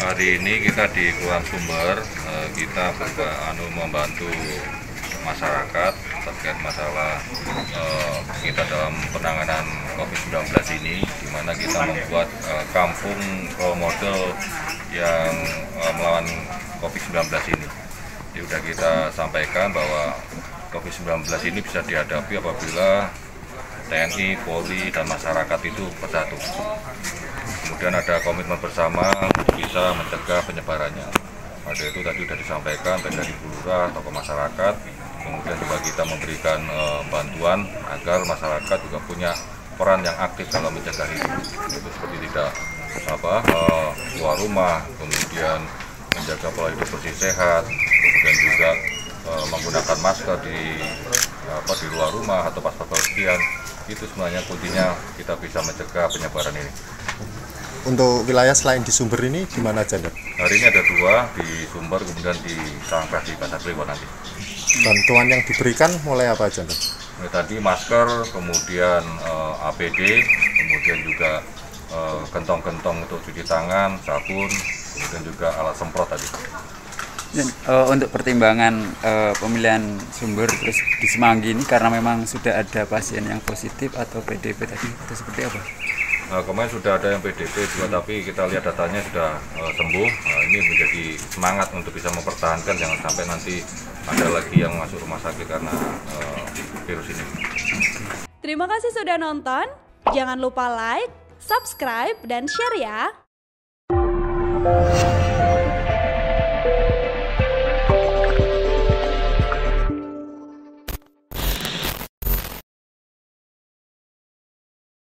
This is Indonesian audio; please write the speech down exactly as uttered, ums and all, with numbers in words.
Hari ini kita di Kelurahan Sumber, eh, kita berba, anu, membantu masyarakat terkait masalah eh, kita dalam penanganan covid sembilan belas ini, di mana kita membuat eh, kampung role model yang eh, melawan covid sembilan belas ini. Jadi sudah kita sampaikan bahwa covid sembilan belas ini bisa dihadapi apabila T N I, Polri, dan masyarakat itu bersatu. Kemudian ada komitmen bersama untuk bisa mencegah penyebarannya. Pada itu tadi sudah disampaikan baik dari lurah, tokoh masyarakat, kemudian juga kita memberikan e, bantuan agar masyarakat juga punya peran yang aktif dalam mencegah itu. Itu seperti tidak apa e, keluar rumah, kemudian menjaga pola hidup bersih sehat, kemudian juga e, menggunakan masker di apa di luar rumah atau pas bepergian. Itu sebenarnya kuncinya kita bisa mencegah penyebaran ini. Untuk wilayah selain di Sumber ini di mana aja, Dok? Hari ini ada dua di Sumber, kemudian di Sangkrah di Pasar Kliwon nanti. Bantuan yang diberikan mulai apa aja, Dok? Nah, tadi masker, kemudian uh, A P D, kemudian juga uh, kentong-kentong untuk cuci tangan, sabun, kemudian juga alat semprot tadi. Dan, uh, untuk pertimbangan uh, pemilihan Sumber terus di Semanggi ini karena memang sudah ada pasien yang positif atau P D P tadi, itu seperti apa? Nah, kemarin sudah ada yang P D P juga, tapi kita lihat datanya sudah uh, sembuh. Nah, ini menjadi semangat untuk bisa mempertahankan, jangan sampai nanti ada lagi yang masuk rumah sakit karena uh, virus ini. Terima kasih sudah nonton. Jangan lupa like, subscribe, dan share ya.